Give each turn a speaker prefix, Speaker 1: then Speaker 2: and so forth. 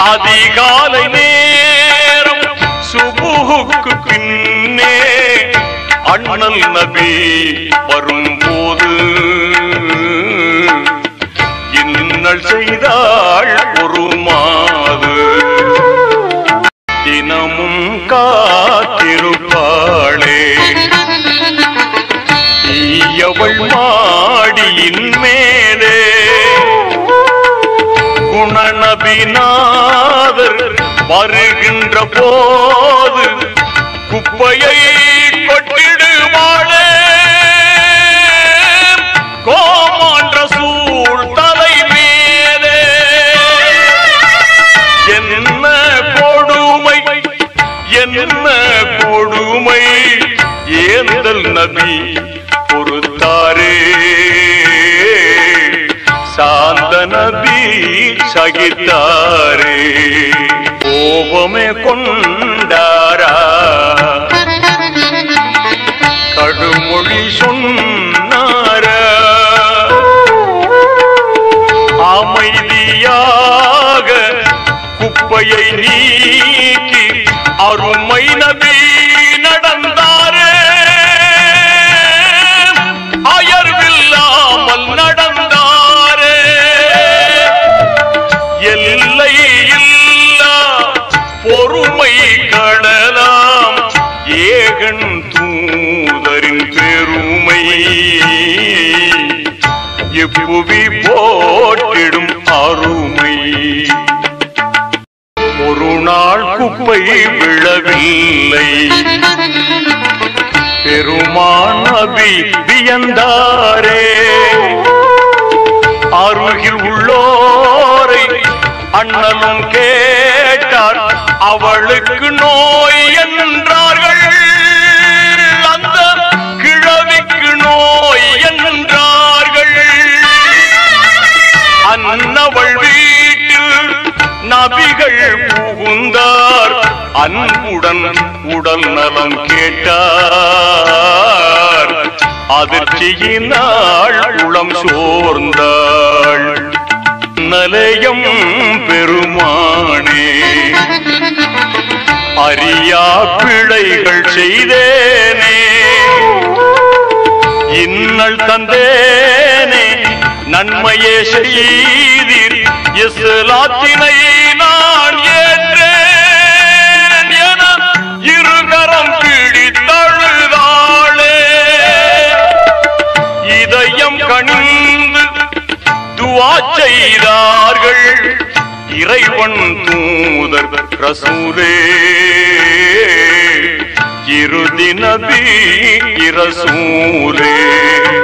Speaker 1: அதிகாலை நேரம் சுபுகுக்கு பின்னே அண்ணல் நபி வரும்போது இன்னல் செய்தாள் ஒரு மாது தினமும் காத்திருப்பாளே தீயவள் மாடியின் மேலே குணநபிநாதர் வருகின்ற போது குப்பையை கொட்டிடுவாளே கோமான்ற சூழ் தலை மேலே என்ன கொடுமை என்ன கொடுமை ஏந்தல் நபி பொறுத்தாரே சாந்த நபி சகித்தாரே கோபமே கொண்டாரா கடுமொழி சொன்னாரா அமைதியாக குப்பையை நீக்கி அருமை நபி நடந்தாரே அயர்வில்லாமல் நடந்தாரே எல்லை இல்லா பொறுமை கடலாம் ஏகன் தூதரின் பெருமை இப்புவி போட்டிடும் அருமை ஒரு நாள் குப்பை விழவில்லை பெருமான் நபி வியந்தாரே அருகில் உள்ளோரை அண்ணலும் கேட்டார் அவளுக்கு நோய் என்றார்கள் அந்த கிழவிக்கு நோய் என்றார்கள் அன்னவள் வீட்டில் நபிகள் புகுந்தார் அன்புடன் உடல் நலம் கேட்டார் அதிர்ச்சியினாள் உளம் சோர்ந்தாள் நலயம் பெருமானே அறியா பிழைகள் செய்தேனே இன்னல் தந்தேனே நன்மையே செய்தீர் இஸ்லாத்தினை நான் ஏற்றேன் என இருகரம் பிடித்தழுதாளே இதயம் கணிந்து துஆ செய்தார்கள் இறைவன் தூதர் ரசூலே இறுதி நபி ரசூலே